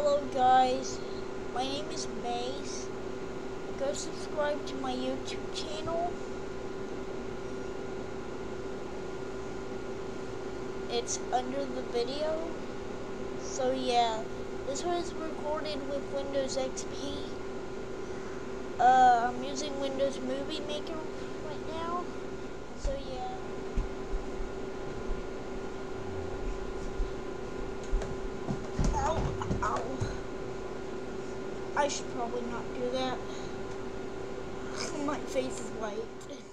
Hello guys, my name is Mace. Go subscribe to my YouTube channel. It's under the video. So yeah, this was recorded with Windows XP. I'm using Windows Movie Maker right now. So yeah. Ow. I should probably not do that. My face is white.